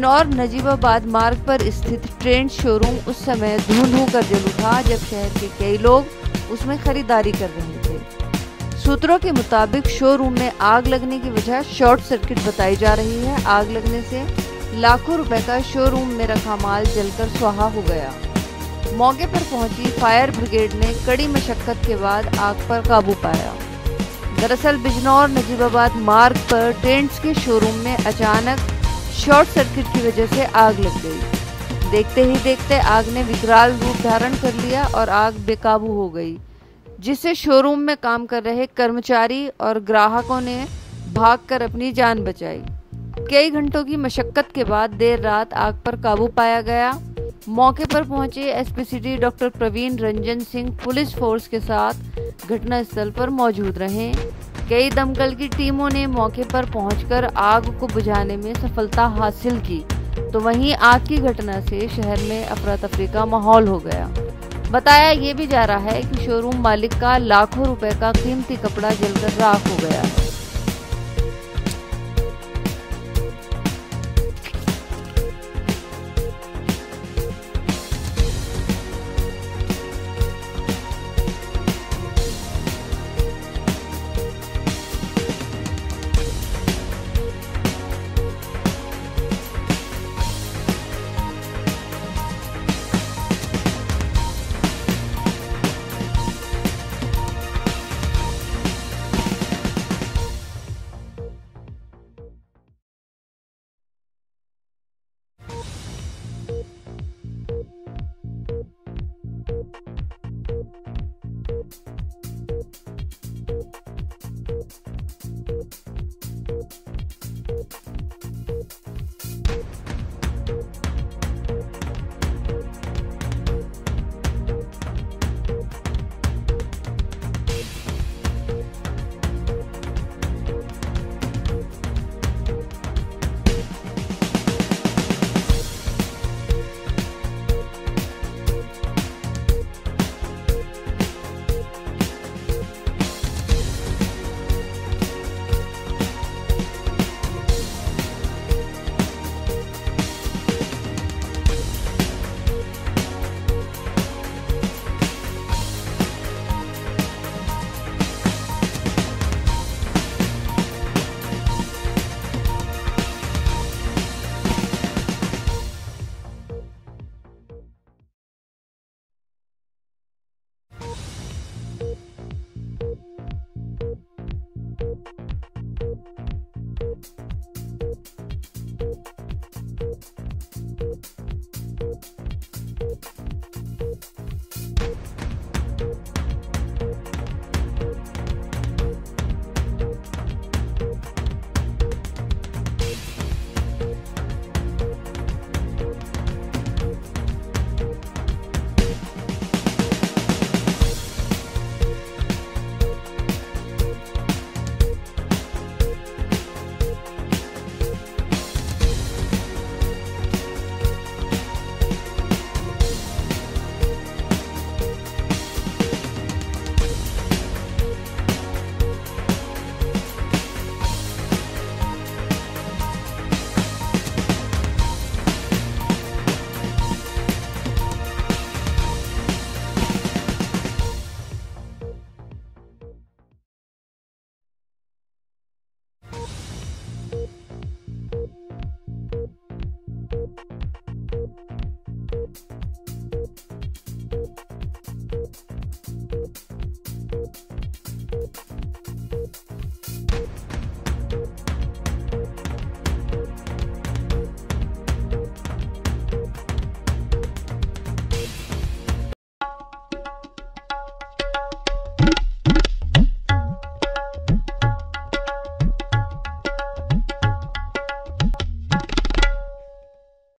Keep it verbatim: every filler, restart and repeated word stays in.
बिजनौर नजीबाबाद मार्ग पर स्थित ट्रेंड शोरूम उस समय धूं-धूं कर जल उठा जब शहर के कई लोग उसमें खरीदारी कर रहे थे। सूत्रों के मुताबिक शोरूम में आग लगने की वजह शॉर्ट सर्किट बताई जा रही है। आग लगने से लाखों रुपए का शोरूम में रखा माल जलकर स्वाहा हो गया। मौके पर पहुंची फायर ब्रिगेड ने कड़ी मशक्कत के बाद आग पर काबू पाया। दरअसल बिजनौर नजीबाबाद मार्ग पर ट्रेंड्स के शोरूम में अचानक शॉर्ट सर्किट की वजह से आग लग गई। देखते ही देखते आग ने विकराल रूप धारण कर लिया और आग बेकाबू हो गई, जिससे शोरूम में काम कर रहे कर्मचारी और ग्राहकों ने भागकर अपनी जान बचाई। कई घंटों की मशक्कत के बाद देर रात आग पर काबू पाया गया। मौके पर पहुंचे SP city doctor Praveen Ranjan Singh police force के साथ घटनास्थल पर मौजूद रहे। कई दमकल की टीमों ने मौके पर पहुंचकर आग को बुझाने में सफलता हासिल की, तो वहीं आग की घटना से शहर में अफरा तफरी का माहौल हो गया। बताया ये भी जा रहा है कि शोरूम मालिक का लाखों रुपए का कीमती कपड़ा जलकर राख हो गया है।